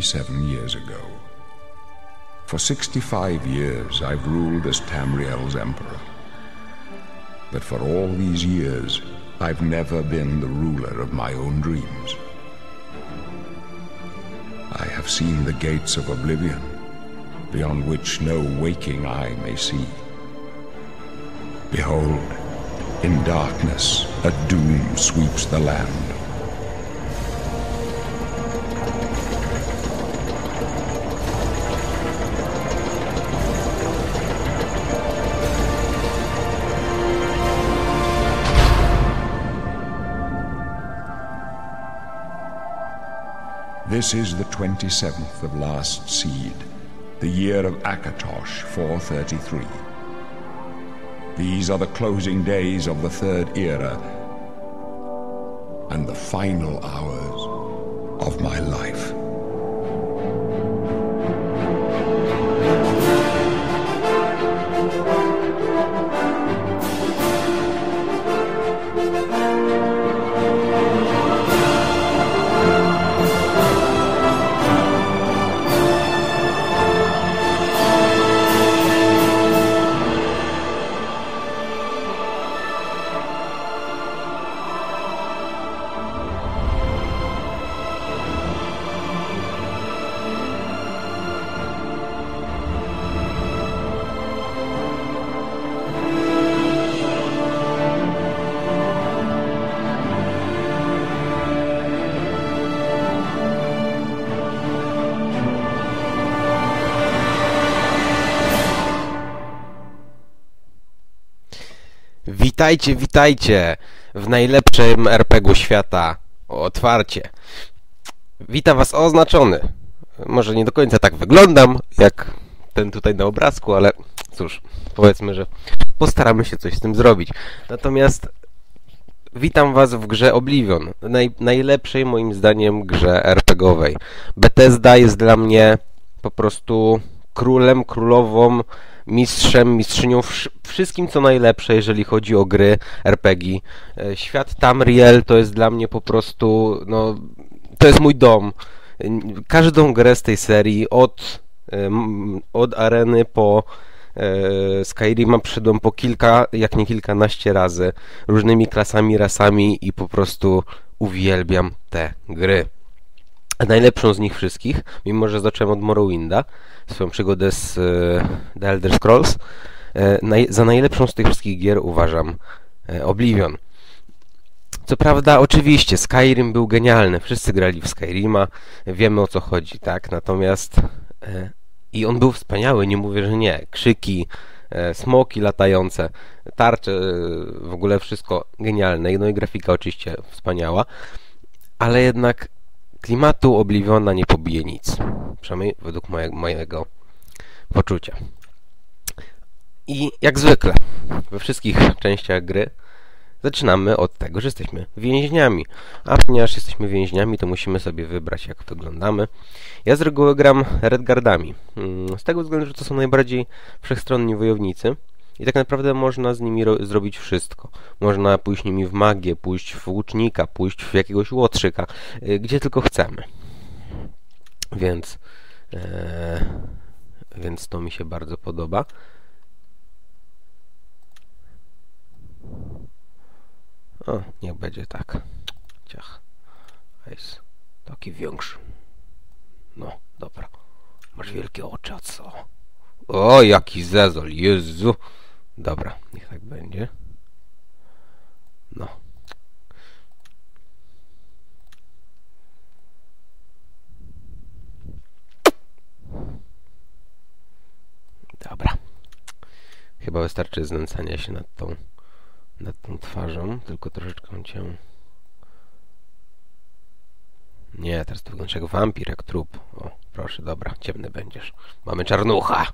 27 years ago. For 65 years I've ruled as Tamriel's emperor. But for all these years, I've never been the ruler of my own dreams. I have seen the gates of oblivion, beyond which no waking eye may see. Behold, in darkness, a doom sweeps the land. This is the 27th of last seed, the year of Akatosh 433. These are the closing days of the third era and the final hours of my life. Witajcie, witajcie w najlepszym RPG-u świata. Otwarcie. Witam was oznaczony. Może nie do końca tak wyglądam, jak ten tutaj na obrazku, ale cóż, powiedzmy, że postaramy się coś z tym zrobić. Natomiast witam was w grze Oblivion. Najlepszej moim zdaniem grze RPG-owej. Bethesda jest dla mnie po prostu królem, królową, mistrzem, mistrzynią, wszystkim co najlepsze, jeżeli chodzi o gry RPG. Świat Tamriel to jest dla mnie po prostu, no, to jest mój dom. Każdą grę z tej serii, od Areny po Skyrima przyszedłem po kilka, jak nie kilkanaście razy, różnymi klasami, rasami i po prostu uwielbiam te gry. A najlepszą z nich wszystkich, mimo że zacząłem od Morrowinda, swoją przygodę z The Elder Scrolls, za najlepszą z tych wszystkich gier uważam Oblivion. Co prawda, oczywiście, Skyrim był genialny, wszyscy grali w Skyrima, wiemy o co chodzi, tak? Natomiast i on był wspaniały, nie mówię, że nie. Krzyki, smoki latające, tarcze, w ogóle wszystko genialne. No i grafika oczywiście wspaniała, ale jednak klimatu Obliviona nie pobije nic. Przynajmniej według mojego poczucia. I jak zwykle, we wszystkich częściach gry zaczynamy od tego, że jesteśmy więźniami. A ponieważ jesteśmy więźniami, to musimy sobie wybrać, jak wyglądamy. Ja z reguły gram Redguardami. Z tego względu, że to są najbardziej wszechstronni wojownicy. I tak naprawdę można z nimi zrobić wszystko. Można pójść nimi w magię, pójść w łucznika, pójść w jakiegoś łotrzyka, gdzie tylko chcemy. Więc to mi się bardzo podoba. O, niech będzie tak. Ciach. Jest taki większy. No, dobra. Masz wielkie oczy, a co? O, jaki zezol, Jezu. Dobra, niech tak będzie. No. Dobra. Chyba wystarczy znęcania się nad tą twarzą, tylko troszeczkę cię... Nie, teraz to wyglądasz jak wampir, jak trup. O, proszę, dobra, ciemny będziesz. Mamy czarnucha!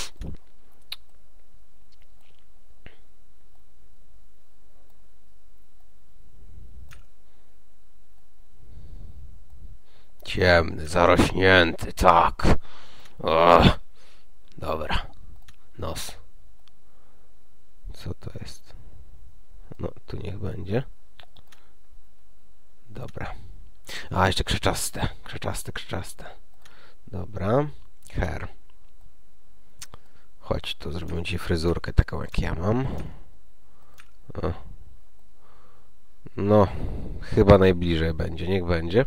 Ciemny, zarośnięty, tak. O, dobra. Nos. Co to jest? No, tu niech będzie. Dobra. A, jeszcze krzaczaste. Krzaczaste. Dobra. Hair. Chodź, tu zrobimy ci fryzurkę taką jak ja mam. O. No, chyba najbliżej będzie, niech będzie.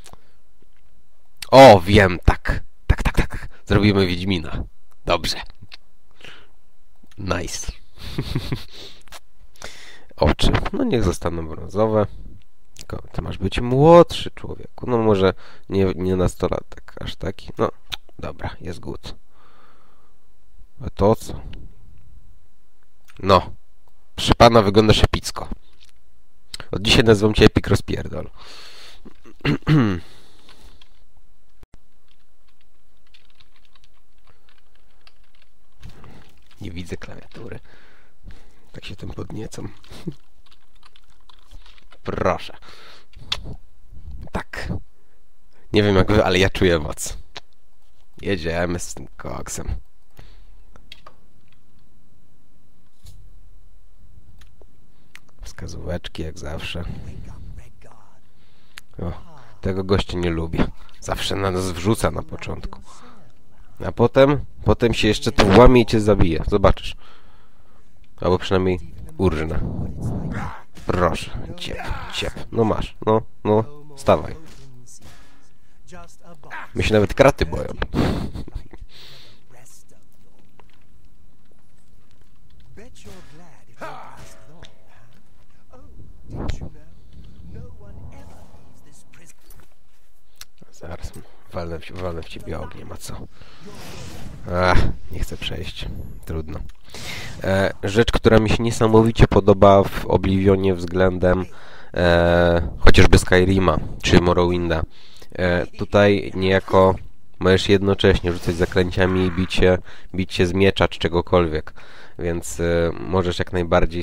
O, wiem, tak. Tak. Zrobimy Wiedźmina. Dobrze. Nice. Oczy. No niech zostaną brązowe. Tylko ty masz być młodszy, człowieku. No może nie nastolatek, aż taki. No, dobra, jest good. A to co? No. Przy pana wyglądasz epicko. Od dzisiaj nazywam cię Epic Rozpierdol. Nie widzę klawiatury. Tak się tym podniecam. Proszę. Tak. Nie wiem jak wy, ale ja czuję moc. Jedziemy z tym koksem. Wskazóweczki jak zawsze. O, tego gościa nie lubię. Zawsze na nas wrzuca na początku. A potem się jeszcze tu włamie i cię zabije. Zobaczysz. Albo przynajmniej urżnę. Proszę. Ciep. No masz. No. Stawaj. My się nawet kraty boją. Zaraz walnę w ciebie ogniem, a co? Nie chcę przejść. Trudno. Rzecz, która mi się niesamowicie podoba w Oblivionie względem chociażby Skyrima czy Morrowinda. Tutaj niejako możesz jednocześnie rzucać zaklęciami i bić się z miecza czy czegokolwiek. Więc możesz jak najbardziej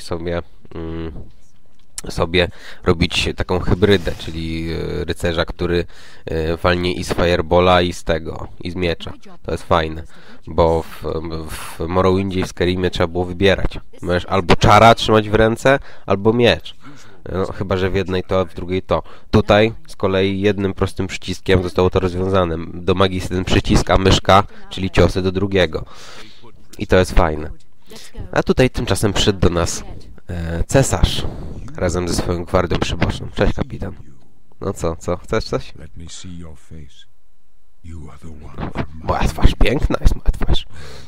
sobie robić taką hybrydę, czyli rycerza, który walnie i z Firebola, i z tego, i z miecza. To jest fajne, bo w Morrowindzie i w Skyrimie trzeba było wybierać. Możesz albo czara trzymać w ręce, albo miecz. No, chyba że w jednej to, a w drugiej to. Tutaj z kolei jednym prostym przyciskiem zostało to rozwiązane. Do magii jest jeden przycisk, a myszka, czyli ciosy do drugiego. I to jest fajne. A tutaj tymczasem przyszedł do nas cesarz razem ze swoją gwardią przyboczną. Cześć, kapitan. No co? Chcesz coś? Moja twarz piękna jest, moja twarz.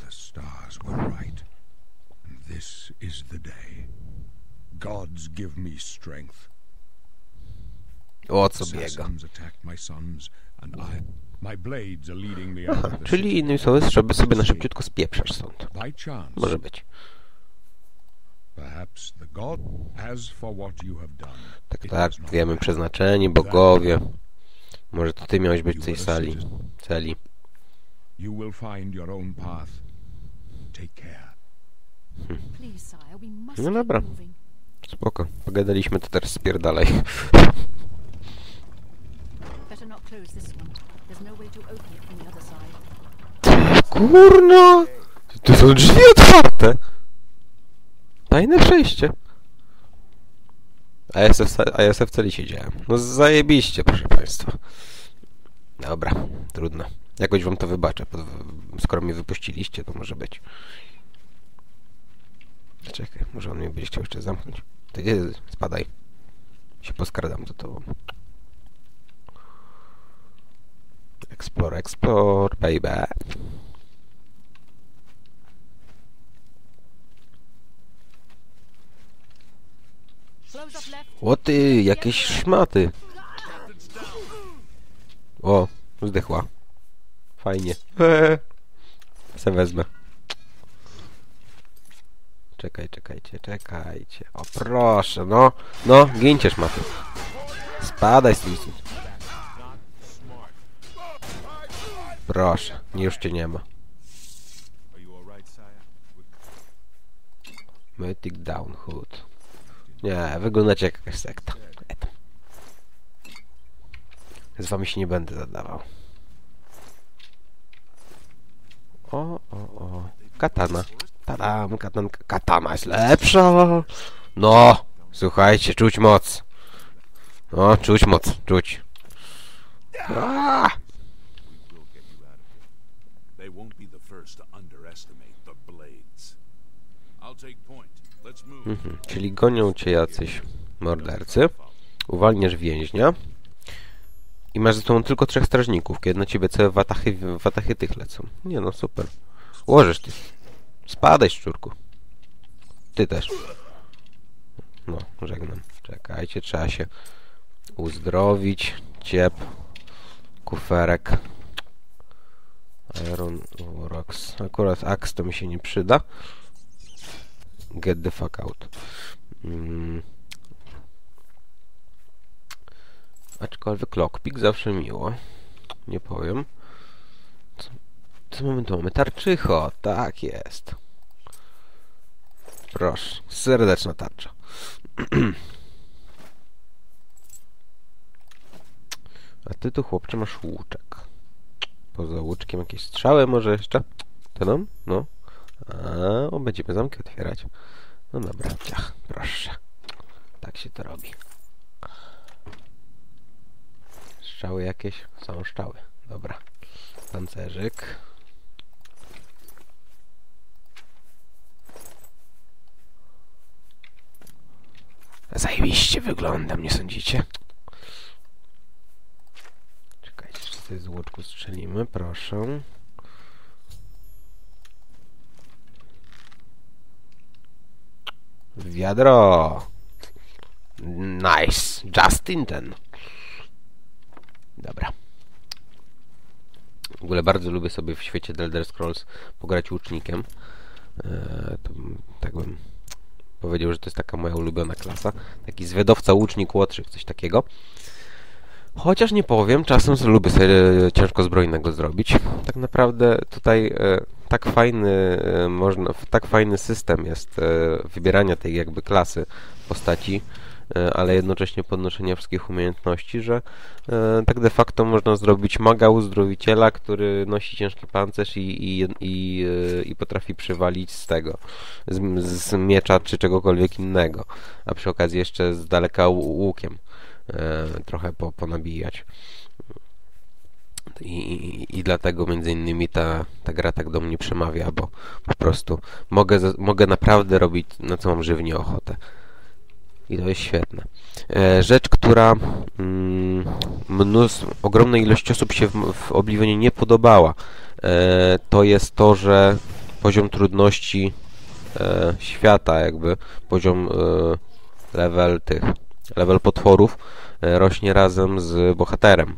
O co biega? Aha, czyli innymi słowy, żeby sobie na szybciutko spieprzasz stąd. Może być. Tak, wiemy przeznaczenie, bogowie. Może to ty miałeś być w tej celi. No dobra. Spoko. Pogadaliśmy, to teraz spierdalaj. Kurno! Tu są drzwi otwarte! Tajne przejście. A ja se w celi siedziałem. No zajebiście, proszę państwa. Dobra, trudno. Jakoś wam to wybaczę. Skoro mnie wypuściliście, to może być. Czekaj, może on mnie będzie chciał jeszcze zamknąć. Ty nie, spadaj. Się poskradam do tobą. Explore, baby. O ty, jakieś szmaty. O, zdechła. Fajnie. Se wezmę. Czekajcie. O proszę, no, gincie szmaty. Spadaj z listu. Proszę, już cię nie ma. Mythic Down Hood. Nie, wyglądacie jak jakaś sekta. Z wami się nie będę zadawał. O. Katana. Tadam, katana jest lepsza. No, słuchajcie, czuć moc. No, czuć moc, czuć. won't be the first to underestimate the blades. I'll take point. Let's move. Czyli gonią cię jacyś mordercy, uwalniasz więźnia i masz ze sobą tylko 3 strażników, kiedy na ciebie całe watachy tych lecą. Nie no, super. Łożysz ty. Spadaj, szczurku. Ty też. No, żegnam. Czekajcie, trzeba się uzdrowić. Ciep. Kuferek. Iron Rocks. Akurat Axe to mi się nie przyda. Get the fuck out. Aczkolwiek lockpick zawsze miło. Nie powiem. Co mamy tu? Mamy tarczycho. Tak jest. Proszę. Serdeczna tarcza. A ty tu, chłopcze, masz łuczek. Poza łuczkiem jakieś strzały może jeszcze? To nam? No. A, będziemy zamki otwierać. No dobra, ciach, proszę. Tak się to robi. Strzały jakieś? Są strzały. Dobra. Pancerzyk. Zajebiście wyglądam, nie sądzicie? Czekajcie, jeszcze sobie z łuczku strzelimy, proszę. Wiadro! Nice! Justin ten! Dobra. W ogóle bardzo lubię sobie w świecie The Elder Scrolls pograć łucznikiem. To tak bym powiedział, że to jest taka moja ulubiona klasa. Taki zwiadowca, łucznik, łotrzyk, coś takiego. Chociaż nie powiem, czasem lubię sobie ciężkozbrojnego zrobić. Tak naprawdę tutaj tak fajny system jest wybierania tej jakby klasy postaci, ale jednocześnie podnoszenia wszystkich umiejętności, że tak de facto można zrobić maga uzdrowiciela, który nosi ciężki pancerz i potrafi przywalić z tego, z miecza czy czegokolwiek innego, a przy okazji jeszcze z daleka łukiem trochę ponabijać. I dlatego między innymi ta gra tak do mnie przemawia, bo po prostu mogę naprawdę robić, na co mam żywnie ochotę. I to jest świetne. Rzecz, która ogromnej ilości osób się w Oblivionie nie podobała, to jest to, że poziom trudności świata, jakby poziom level potworów rośnie razem z bohaterem.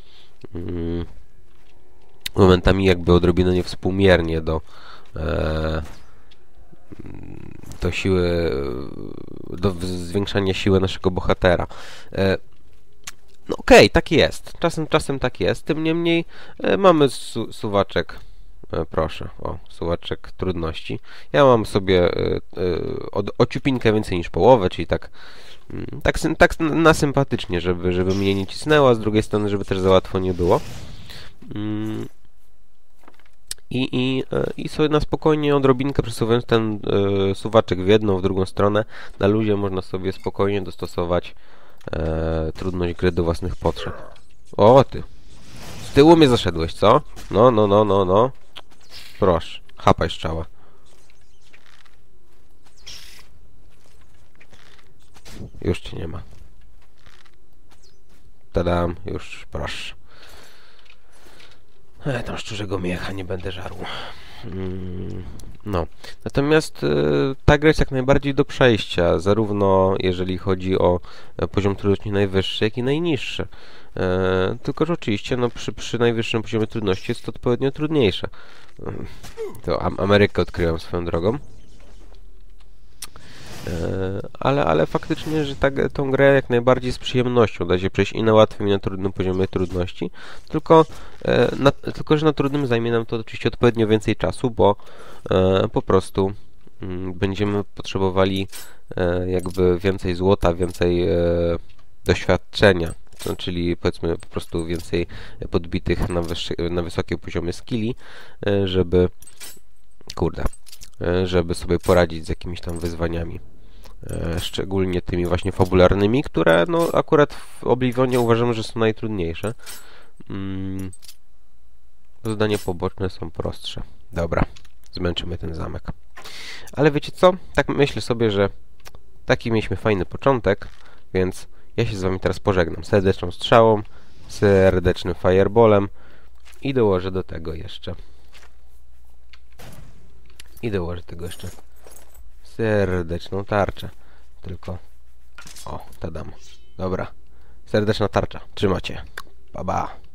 Momentami jakby odrobinę niewspółmiernie do siły, do zwiększania siły naszego bohatera. No okej, tak jest. Czasem tak jest. Tym niemniej mamy suwaczek. Proszę, suwaczek trudności. Ja mam sobie o ciupinkę więcej niż połowę, czyli tak na sympatycznie, żeby mnie nie cisnęło, a z drugiej strony, żeby też za łatwo nie było. I sobie na spokojnie odrobinkę przesuwając ten suwaczek w jedną, w drugą stronę, na luzie można sobie spokojnie dostosować trudność gry do własnych potrzeb. O ty! Z tyłu mnie zaszedłeś, co? No. Proszę, chapaj strzała. Już cię nie ma. Tadam, już, proszę. Tam szczurzego miecha nie będę żarł. No. Natomiast ta gra jest jak najbardziej do przejścia, zarówno jeżeli chodzi o poziom trudności najwyższy, jak i najniższy. Tylko że oczywiście przy najwyższym poziomie trudności jest to odpowiednio trudniejsze. To Amerykę odkryłem swoją drogą. Ale faktycznie, że tą grę jak najbardziej z przyjemnością da się przejść i na łatwym, i na trudnym poziomie trudności, tylko że na trudnym zajmie nam to oczywiście odpowiednio więcej czasu, bo po prostu będziemy potrzebowali jakby więcej złota, więcej doświadczenia, czyli powiedzmy po prostu więcej podbitych na wysokie poziomy skilli, żeby sobie poradzić z jakimiś tam wyzwaniami. Szczególnie tymi właśnie fabularnymi, które no akurat w Oblivionie uważam, że są najtrudniejsze. Zadania poboczne są prostsze. Dobra, zmęczymy ten zamek. Ale wiecie co? Tak myślę sobie, że taki mieliśmy fajny początek, więc ja się z wami teraz pożegnam. Serdeczną strzałą, serdecznym fireballem i dołożę do tego jeszcze serdeczną tarczę. Tylko o, tadam. Dobra. Serdeczna tarcza. Trzymacie. Pa, pa.